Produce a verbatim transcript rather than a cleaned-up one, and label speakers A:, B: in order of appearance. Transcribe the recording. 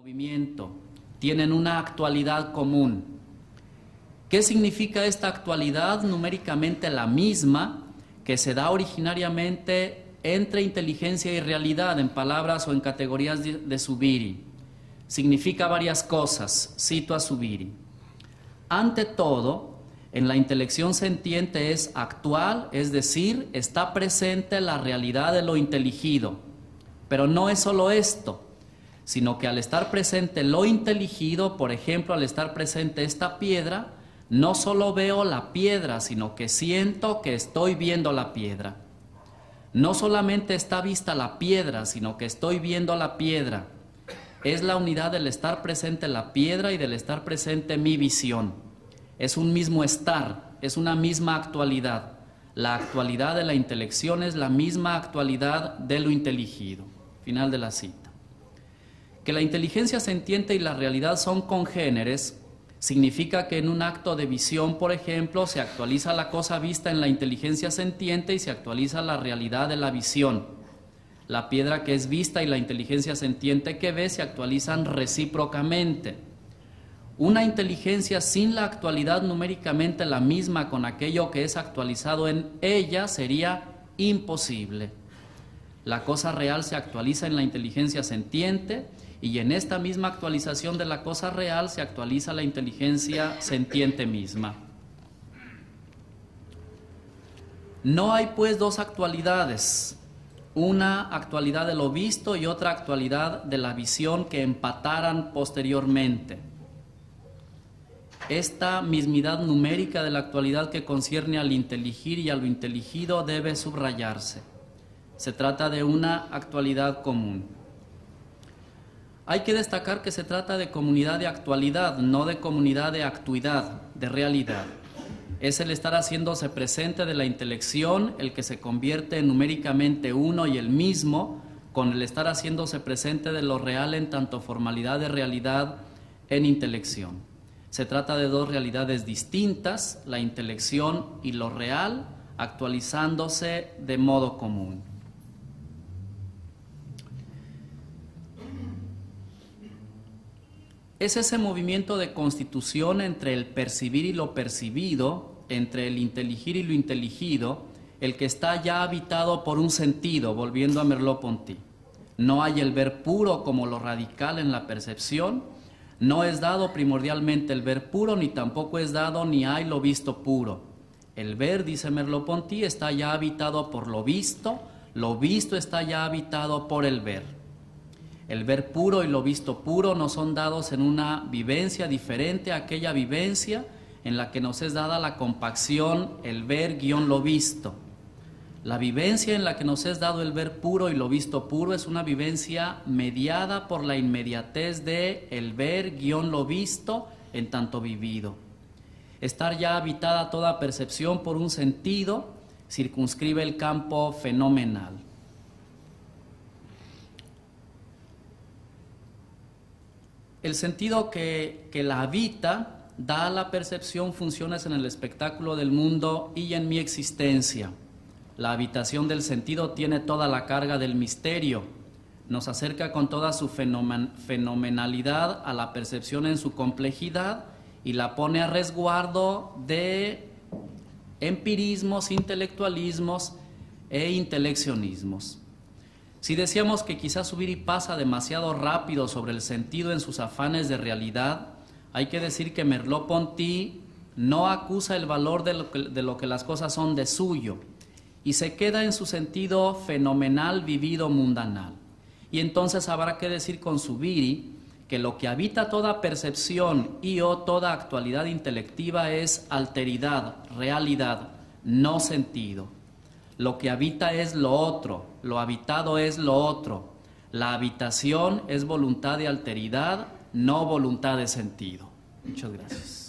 A: movimiento, tienen una actualidad común. ¿Qué significa esta actualidad? Numéricamente la misma que se da originariamente entre inteligencia y realidad, en palabras o en categorías de, de Zubiri. Significa varias cosas, cito a Zubiri. Ante todo, en la intelección sentiente es actual, es decir, está presente la realidad de lo inteligido. Pero no es solo esto, sino que al estar presente lo inteligido, por ejemplo, al estar presente esta piedra, no solo veo la piedra, sino que siento que estoy viendo la piedra. No solamente está vista la piedra, sino que estoy viendo la piedra. Es la unidad del estar presente la piedra y del estar presente mi visión. Es un mismo estar, es una misma actualidad. La actualidad de la intelección es la misma actualidad de lo inteligido. Final de la cita. Que la inteligencia sentiente y la realidad son congéneres significa que en un acto de visión, por ejemplo, se actualiza la cosa vista en la inteligencia sentiente y se actualiza la realidad de la visión. La piedra que es vista y la inteligencia sentiente que ve se actualizan recíprocamente. Una inteligencia sin la actualidad numéricamente la misma con aquello que es actualizado en ella sería imposible. La cosa real se actualiza en la inteligencia sentiente y en esta misma actualización de la cosa real se actualiza la inteligencia sentiente misma. No hay pues dos actualidades, una actualidad de lo visto y otra actualidad de la visión que empataran posteriormente. Esta mismidad numérica de la actualidad que concierne al inteligir y a lo inteligido debe subrayarse. Se trata de una actualidad común. Hay que destacar que se trata de comunidad de actualidad, no de comunidad de actuidad, de realidad. Es el estar haciéndose presente de la intelección el que se convierte en numéricamente uno y el mismo con el estar haciéndose presente de lo real en tanto formalidad de realidad en intelección. Se trata de dos realidades distintas, la intelección y lo real, actualizándose de modo común. Es ese movimiento de constitución entre el percibir y lo percibido, entre el inteligir y lo inteligido, el que está ya habitado por un sentido, volviendo a Merleau-Ponty. No hay el ver puro como lo radical en la percepción, no es dado primordialmente el ver puro, ni tampoco es dado ni hay lo visto puro. El ver, dice Merleau-Ponty, está ya habitado por lo visto, lo visto está ya habitado por el ver. El ver puro y lo visto puro nos son dados en una vivencia diferente a aquella vivencia en la que nos es dada la compacción, el ver guión lo visto. La vivencia en la que nos es dado el ver puro y lo visto puro es una vivencia mediada por la inmediatez de el ver guión lo visto en tanto vivido. Estar ya habitada toda percepción por un sentido circunscribe el campo fenomenal. El sentido que, que la habita da a la percepción funciones en el espectáculo del mundo y en mi existencia. La habitación del sentido tiene toda la carga del misterio, nos acerca con toda su fenomen, fenomenalidad a la percepción en su complejidad y la pone a resguardo de empirismos, intelectualismos e inteleccionismos. Si decíamos que quizás Zubiri pasa demasiado rápido sobre el sentido en sus afanes de realidad, hay que decir que Merleau-Ponty no acusa el valor de lo, que, de lo que las cosas son de suyo y se queda en su sentido fenomenal vivido mundanal. Y entonces habrá que decir con Zubiri que lo que habita toda percepción y o toda actualidad intelectiva es alteridad, realidad, no sentido. Lo que habita es lo otro, lo habitado es lo otro. La habitación es voluntad de alteridad, no voluntad de sentido. Muchas gracias.